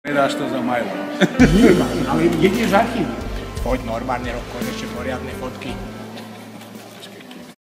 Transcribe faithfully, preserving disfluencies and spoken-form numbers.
Nedáš to za majlo. Nie, ale jedeš aký? Poď normálne, konečne poriadne fotky.